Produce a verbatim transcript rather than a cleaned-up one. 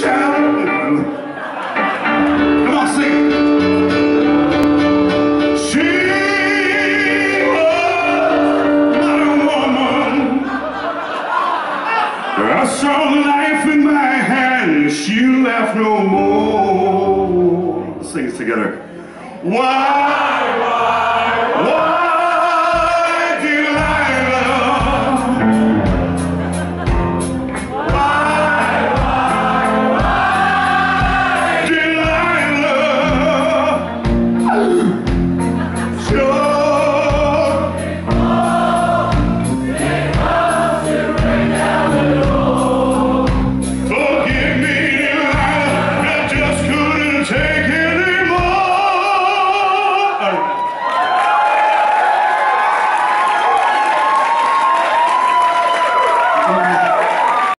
child. Come on, sing it. She was not a woman. I saw the life in my hand. She left no more. Let's sing it together. Why?